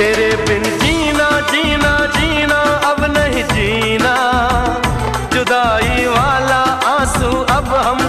तेरे बिन जीना जीना जीना अब नहीं जीना, जुदाई वाला आंसू अब हम